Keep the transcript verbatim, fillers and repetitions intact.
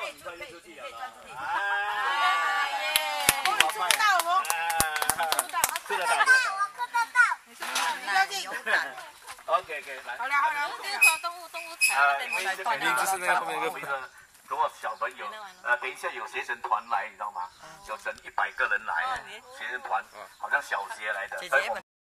可以出可以可以专注力。 哎耶！ 我出道哦，出道， 吃得到， 我看得到。 你不要紧。 OK OK， 来。 好了好了， 就是说动物动物才呃， 被因为这断边掉。 就是那个后面那个多少小朋友，呃，等一下有学生团来，你知道吗？有整一百个人来，学生团好像小学来的，所以我们